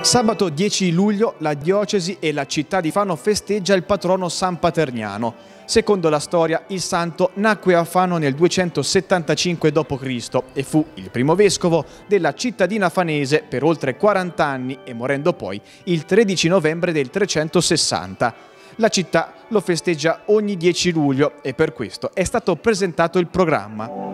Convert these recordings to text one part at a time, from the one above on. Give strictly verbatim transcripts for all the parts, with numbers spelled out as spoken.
Sabato dieci luglio la diocesi e la città di Fano festeggia il patrono San Paterniano. Secondo la storia, il santo nacque a Fano nel duecentosettantacinque dopo Cristo e fu il primo vescovo della cittadina fanese per oltre quaranta anni e morendo poi il tredici novembre del trecentosessanta. La città lo festeggia ogni dieci luglio e per questo è stato presentato il programma.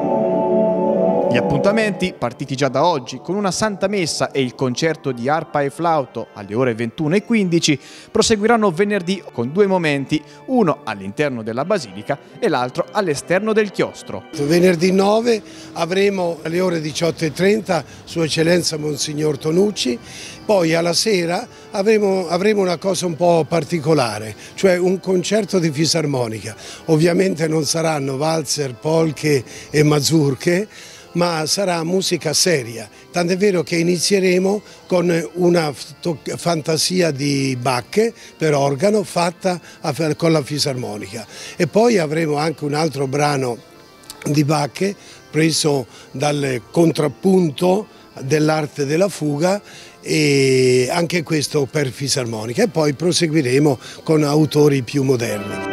Gli appuntamenti, partiti già da oggi, con una Santa Messa e il concerto di arpa e flauto alle ore ventuno e quindici, proseguiranno venerdì con due momenti, uno all'interno della Basilica e l'altro all'esterno del chiostro. Venerdì nove avremo alle ore diciotto e trenta Sua Eccellenza Monsignor Tonucci, poi alla sera avremo, avremo una cosa un po' particolare, cioè un concerto di fisarmonica. Ovviamente non saranno valzer, polche e mazurche, ma sarà musica seria, tant'è vero che inizieremo con una fantasia di Bach per organo fatta con la fisarmonica e poi avremo anche un altro brano di Bach preso dal contrappunto dell'arte della fuga e anche questo per fisarmonica e poi proseguiremo con autori più moderni.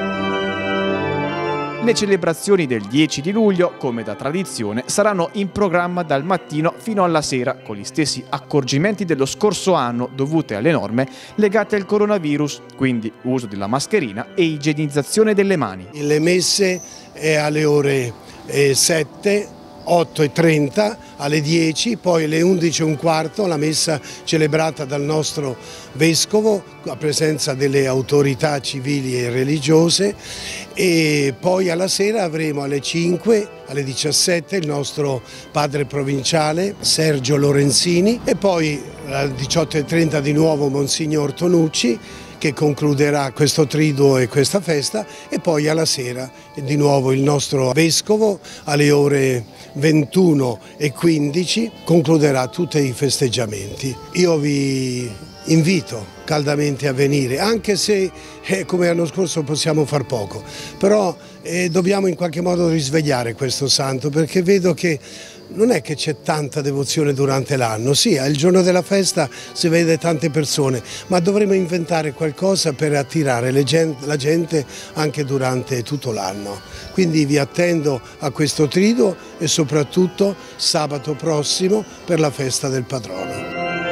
Le celebrazioni del dieci di luglio, come da tradizione, saranno in programma dal mattino fino alla sera, con gli stessi accorgimenti dello scorso anno dovute alle norme legate al coronavirus, quindi uso della mascherina e igienizzazione delle mani. Le messe è alle ore sette, otto e trenta, alle dieci, poi alle undici e un quarto la messa celebrata dal nostro vescovo a presenza delle autorità civili e religiose e poi alla sera avremo alle cinque, alle diciassette il nostro padre provinciale Sergio Lorenzini e poi alle diciotto e trenta di nuovo Monsignor Tonucci che concluderà questo triduo e questa festa e poi alla sera di nuovo il nostro vescovo alle ore ventuno e quindici concluderà tutti i festeggiamenti. Io vi invito caldamente a venire, anche se eh, come l'anno scorso possiamo far poco, però eh, dobbiamo in qualche modo risvegliare questo santo perché vedo che non è che c'è tanta devozione durante l'anno, sì, al giorno della festa si vede tante persone, ma dovremmo inventare qualcosa per attirare le gente, la gente anche durante tutto l'anno. Quindi vi attendo a questo triduo e soprattutto sabato prossimo per la festa del patrono.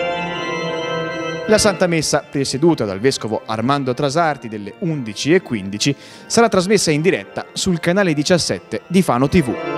La Santa Messa, presieduta dal Vescovo Armando Trasarti delle undici e quindici, sarà trasmessa in diretta sul canale diciassette di Fano tivù.